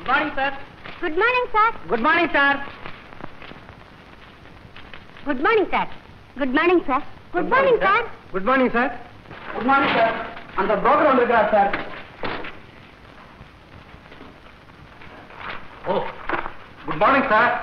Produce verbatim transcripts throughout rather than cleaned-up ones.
Good morning, sir. Good morning, sir. Good morning, sir. Good morning, sir. Good morning, sir. Good morning, sir. Good morning, sir. Good morning, sir. அந்த broker வந்திருக்கிறார் sir. ஓ, good morning sir.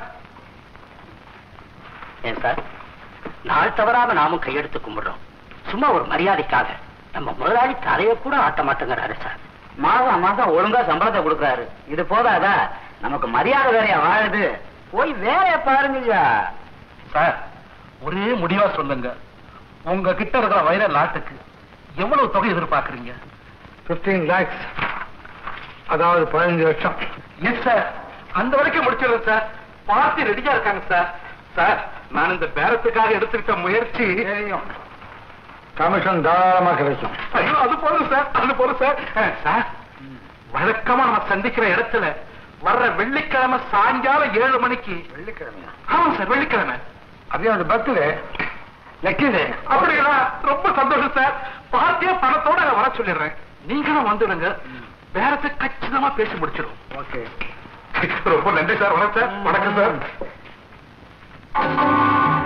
ஏன் sir, நாள் தவறாம நாமும் கையெடுத்து கும்பிடுறோம். சும்மா ஒரு மரியாதைக்காக நம்ம முதலாளி தலைய கூட ஆட்ட மாட்டேங்கிறாரு சார். மாசம் மாசம் ஒழுங்கா சம்பளத்தை கொடுக்குறாரு. இது போதாதா? நமக்கு மரியாதை வேறையா வாழுது. போய் வேலைய பாருங்க சார். ஒரே முடிவா சொல்லுங்க, உங்க கிட்ட இருக்கிற வைர லாட்டுக்கு எவ்வளவு தொகை எதிர்பார்க்கறீங்க? பிப்டீன் லேக்ஸ், அதாவது பதினஞ்சு லட்சம். எஸ் சார், அந்த வரைக்கும் முடிச்சிடுறேன் சார். பார்ட்டி ரெடியா இருக்காங்க சார். சார், நான் இந்த பேரத்துக்காக எடுத்துக்கிட்ட முயற்சி கமிஷன் தாராளமா கிடைக்கும். ஐயோ, அது போதும் சார், அது போதும் சார். சார், வழக்கமா நம்ம சந்திக்கிற இடத்துல வர்ற வெள்ளிக்கிழமை சாயங்காலம் ஏழு மணிக்கு. வெள்ளிக்கிழமையா? ஆமா சார், வெள்ளிக்கிழமை. அதே அந்த பர்த்டே, லக்கிடே. அப்படிங்களா? ரொம்ப சந்தோஷம் சார். பார்ட்டியா பணத்தோட வர சொல்லிடுறேன். நீங்களும் வந்துடுங்க. பேரத்தை கச்சிதமா பேசி முடிச்சிடும். ஓகே, ரொம்ப நன்றி சார். வணக்கம் சார். வணக்கம் சார்.